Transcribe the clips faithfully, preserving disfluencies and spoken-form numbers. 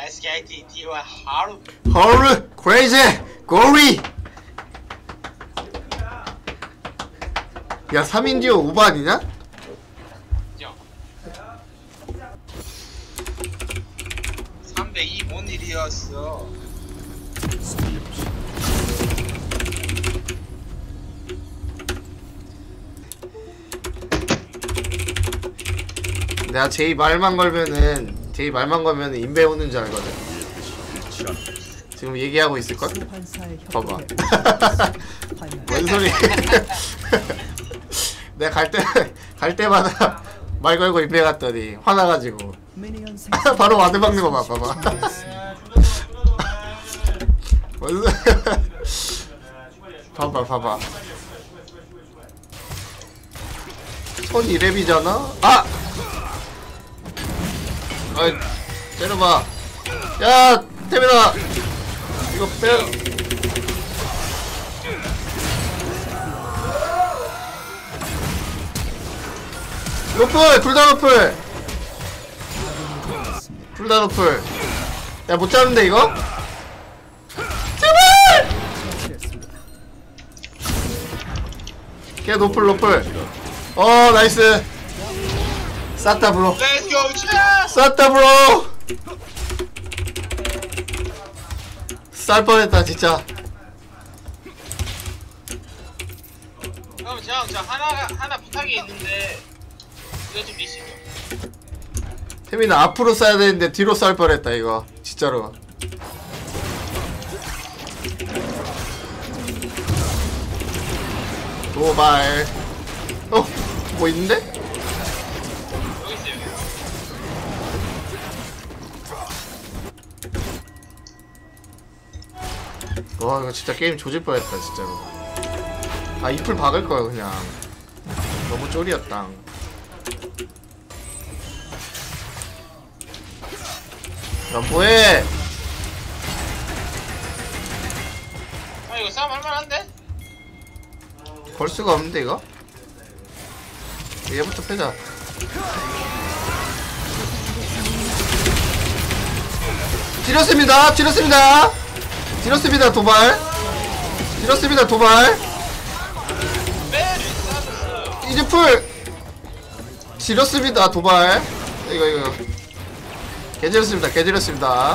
에스케이티와 하루 하루 크레이지 고리. 야 삼 인 듀오 오버 아니냐? 삼백이 뭔 일이었어. 내가 제이 말만 걸면은 제이 말만 걸면은 인베 오는 줄 알거든. 지금 얘기하고 있을걸? 봐봐. 뭔 소리. 내가 갈 때 갈 때마다 말 걸고 인베 갔더니 화나가지고 바로 와드 박는 거 봐. 봐봐. 뭔 봐봐 봐봐. 손 이 렙이잖아? 아! 아이 때려봐. 야 태민아 이거 빼. 노플 둘 다 노플 둘 다 노플. 야 못 잡는데 이거? 제발! 걔 노플 노플. 어 나이스. 쌌다 브로. 쌌다 브로. 쌀 뻔했다 진짜. 그럼 저, 저 하나 하나 부탁이 있는데 이거 좀 미시죠. 태민아 앞으로 쏴야 되는데 뒤로 쌀 뻔했다 이거 진짜로. 도발. 어? 뭐 있는데? 여기 있어요. 와 이거 진짜 게임 조질 뻔했다 진짜로. 아 잎을 박을거야 그냥. 너무 쫄이었다. 야 뭐해. 아 이거 싸움 할만한데? 걸 수가 없는데 이거? 얘부터 빼자. 지렸습니다. 지렸습니다. 지렸습니다. 도발. 지렸습니다. 도발. 이제 풀. 지렸습니다. 도발. 이거 이거. 개지렸습니다. 개지렸습니다.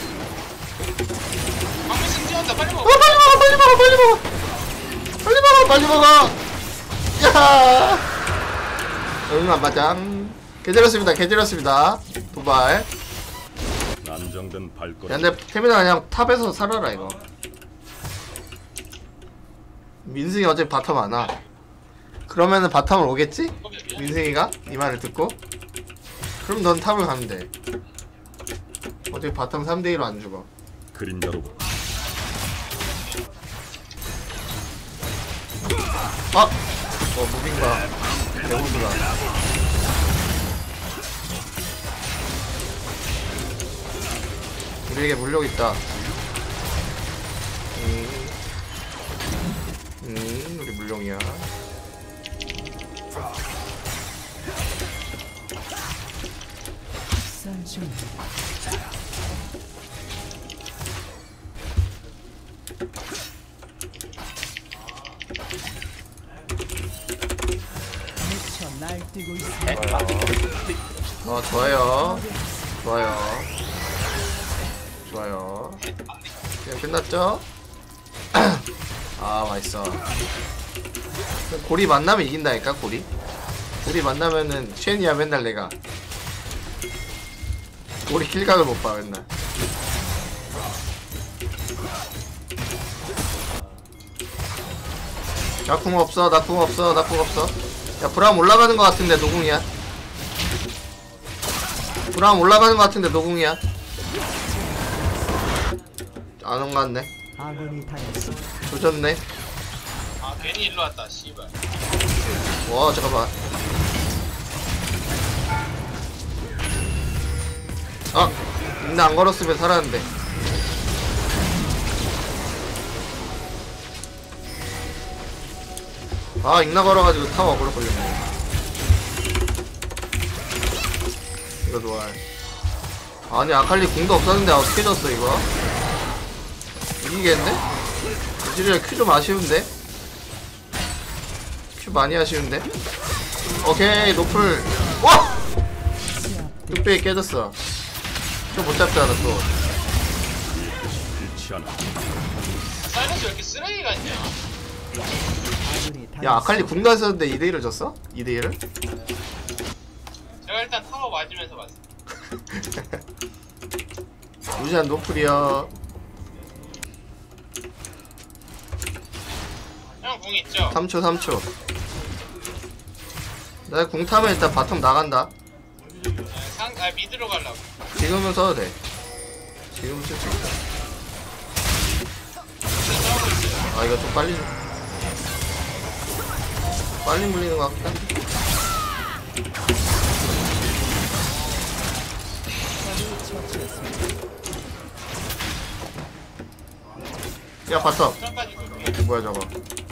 방금 뛰었다. 빨리 먹어. 어, 빨리 먹어. 빨리 먹어. 빨리 먹어. 빨리 먹어. 빨리 먹어. 야. 응 안 맞아. 개지렸습니다. 개지렸습니다. 도발. 안정된 발걸음. 야 근데 태민아 그냥 탑에서 살아라 이거. 민승이 어제 바텀 안 와. 그러면은 바텀을 오겠지? 민승이가 이 말을 듣고. 그럼 넌 탑을 가면 돼. 어차피 바텀 삼 대 이로 안 죽어. 그림자로. 아! 어 무빙가 대호수다. 우리에게 물력 있다. 음, 음 우리 물룡이야. 어 좋아요. 좋아요. 좋아요. 그냥 끝났죠? 아 맛있어. 고리 만나면 이긴다니까 고리. 고리 만나면은 쉔이야 맨날 내가. 고리 킬각을 못 봐 맨날. 나 궁 없어. 나 궁 없어. 나 궁 없어. 야 브라움 올라가는 거 같은데 노궁이야. 브라움 올라가는 거 같은데 노궁이야. 안 온 것 같네. 조졌네. 아 괜히 일로 왔다. 씨발. 와 잠깐만. 아 근데 안 걸었으면 살았는데. 아 익나 걸어가지고 타워 걸어 걸렸네. 이거 좋아. 아니 아칼리 궁도 없었는데 어떻게 졌어 이거? 이기겠네? 이즈리얼 큐 좀 아쉬운데? 큐 많이 아쉬운데? 오케이 노플. 와! 뚝배기 깨졌어. 좀 못 잡잖아 또. 잃지 않아. 사이러스 왜 이렇게 쓰레기가 있냐? 야 아칼리 궁도 안 썼는데 이 대 일을 졌어? 이 대 일을? 제가 일단 타워 맞으면서 봤어. 루시안 노플이야. 형 궁 있죠? 삼 초 삼 초. 내가 궁 타면 일단 바텀 나간다. 네, 상, 아 미드로 가려고. 지금은 써도 돼. 지금은 쓸 수 있어. 지금 싸우고 있어요. 아 이거 좀 빨리 좀 빨리 물리는 것 같긴 한데. 야 바텀. 시간까지 볼게. 뭐야 저거.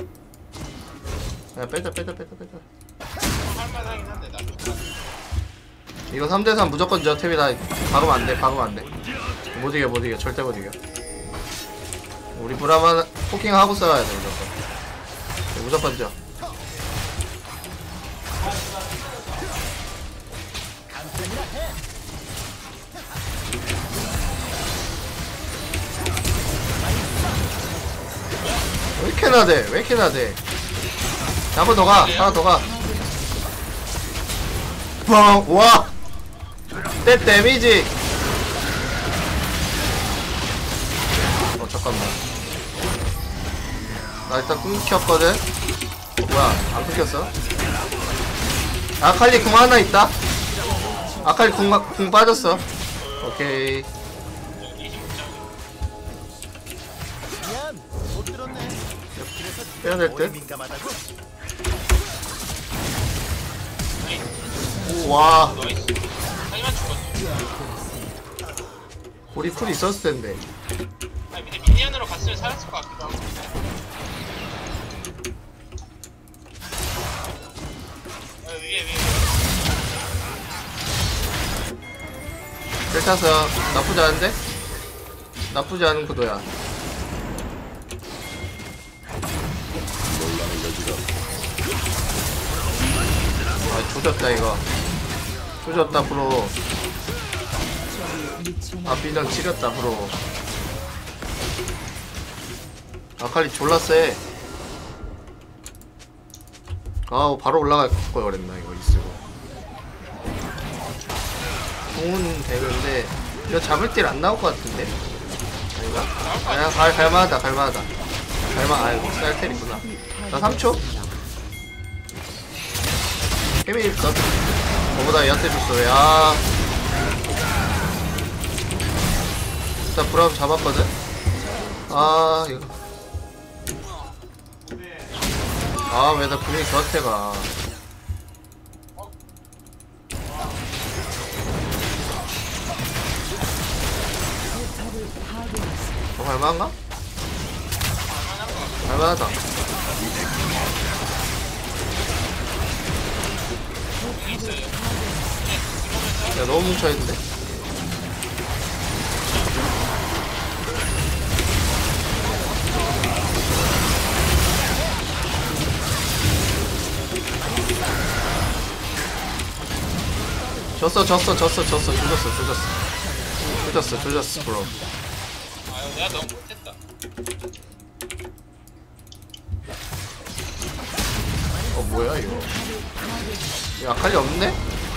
야 빼자 빼자 빼자 빼자. 할만하긴 한데 나. 이거 삼 대 삼 무조건 져. 탭이 다 박으면 안돼 박으면 안돼. 못 이겨 못 이겨 절대 못 이겨. 우리 브라만 포킹하고 싸워야 돼 무조건. 무조건 져. 왜 이렇게 나대? 왜 이렇게 나대? 한 번 더 가. 하나 더 가. 뻥! 와! 때 데미지! 어, 잠깐만. 나 일단 끊겼거든? 어, 뭐야, 안 끊겼어? 아칼리 궁 하나 있다? 아칼리 궁, 궁 빠졌어. 오케이. 미안, 못 들었네. 빼야 될 뭐에 듯? 민감하다고? 오, 와. 나이스. 하지만 죽었어. 우리 풀 있었을 텐데. 아 근데 미니언으로 갔으면 살았을 것 같기도 하고. 아 위에 위에. 잘 탔어. 나쁘지 않은데? 나쁘지 않은 구도야. 논란의 여지가 아, 조졌다, 이거. 조졌다, 브로. 아, 비전 지렸다, 브로. 아칼리 졸라 세. 아우, 바로 올라갈 걸 그랬나, 이거, 이쓰고. 공은 되는데, 이거 잡을 딜 안 나올 것 같은데? 아닌가? 아니야, 갈, 갈만하다, 갈만하다. 갈만, 아이고, 쌀텔이구나. 나 삼 초? 케미 너 너보다 얘한테 줬어. 야 일단 브라움 잡았거든. 아 이거 아 왜 나 분명히 저한테 가. 어 갈만한가? 갈만하다. 야 너무 뭉쳐있는데? 졌어 졌어 졌어 졌어 조졌어 조졌어 조졌어 조졌어 브로. 아유 내가 너무 못했다. 어 뭐야 이거. 야 아칼리 없네?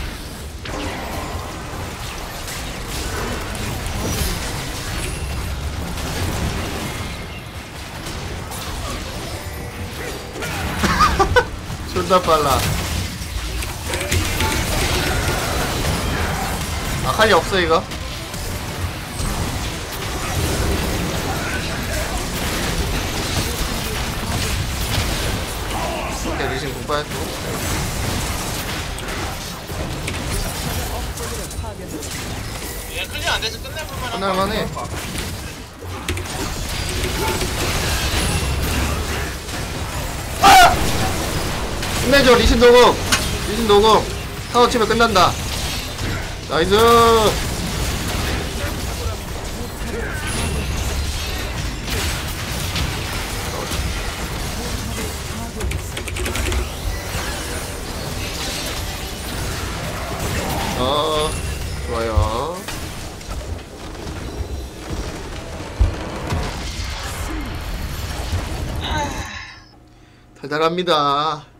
존나 빨라. 아칼리 없어 이거. 오케이 리신 공파했고. 얘 클리어 안 돼서 끝내볼 만한. 끝날만해. 아! 끝내줘 리신 도구. 리신 도구. 타워 치면 끝난다. 나이스. 달달합니다.